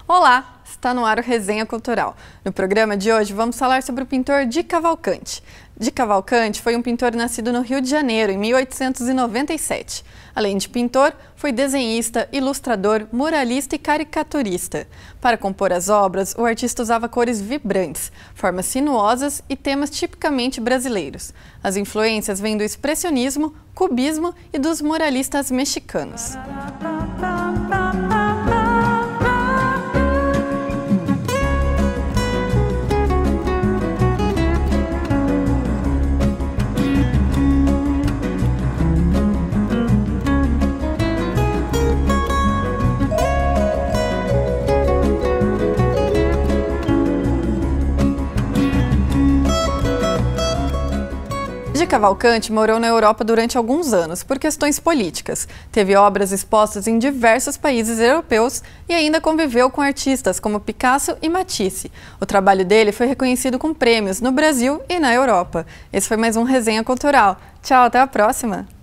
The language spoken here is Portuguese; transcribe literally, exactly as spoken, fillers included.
Olá, está no ar o Resenha Cultural. No programa de hoje vamos falar sobre o pintor Di Cavalcanti. Di Cavalcanti foi um pintor nascido no Rio de Janeiro em mil oitocentos e noventa e sete. Além de pintor, foi desenhista, ilustrador, muralista e caricaturista. Para compor as obras, o artista usava cores vibrantes, formas sinuosas e temas tipicamente brasileiros. As influências vêm do expressionismo, cubismo e dos muralistas mexicanos. Di Cavalcanti morou na Europa durante alguns anos, por questões políticas. Teve obras expostas em diversos países europeus e ainda conviveu com artistas como Picasso e Matisse. O trabalho dele foi reconhecido com prêmios no Brasil e na Europa. Esse foi mais um Resenha Cultural. Tchau, até a próxima!